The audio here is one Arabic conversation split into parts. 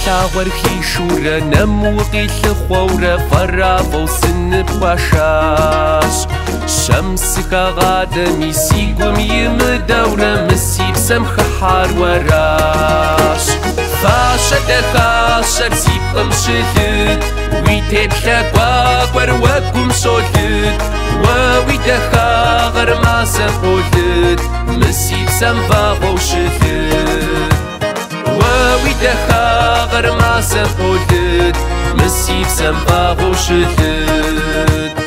لاغور خيشورة نموقي لخورة فرافو سن بواشاش شمسك غادمي سيقوم يمدورة مسيب سمخ حار وراش فاشا دخاشر سيبقم شهد ويتب حقواق وروكم شهد وويدخا غر ما سنقولد مسيب سمفاغو شهد وويدخا غر ما سنقولد مسيب سمفاغو شهد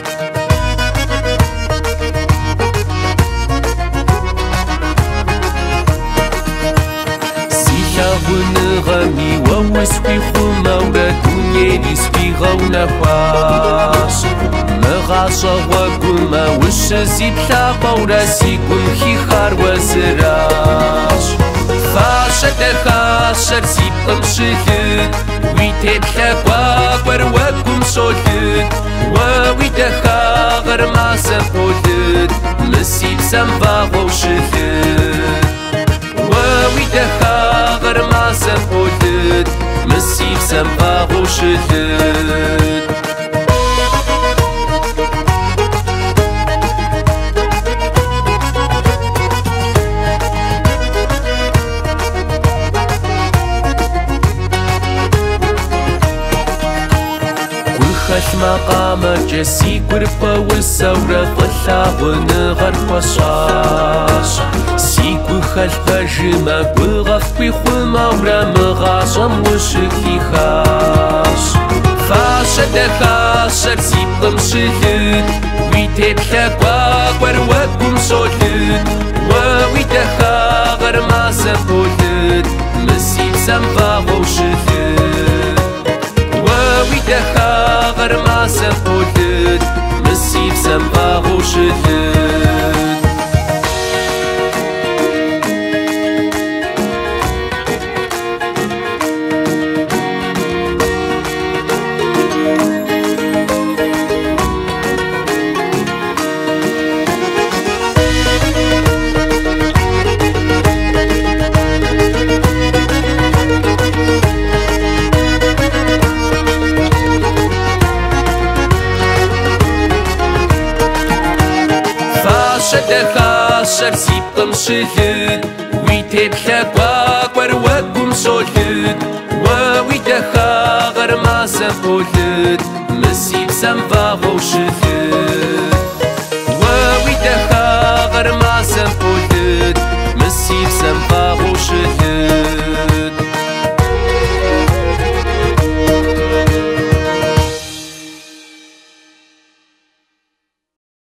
ونغمي ووسوي خمورة دنيا سوي غونا خواش مغاشا وقوما وشزي بلا قورة سيكون خيخار وزراش فاشا دخاشر سيبقم شهد ويتب حقواق وروكم شهد وويدخا غر ما سنقولد مسيب سنفاغو شهد وويدخا غر ما سنقولد مسيب سنفاغو شهد مقام جسي قربة والثورة طلع ونغر وصاش سيكو خلف جمع وغف بخمورة مغاصم وشكي خاش فاشا دخاشر سيبقم شهد ويتب حقواق وروكم شهد وويدخا غر ما سنقولد مسيب سنفاغو شهد وويدخا غر ما سنقولد مسيب سنفاغو شهد دخاشر سيبقم شهد ويتب حقواق وروكم شهد وويدخا غر ما سنقولد مسيب سنفاغو شهد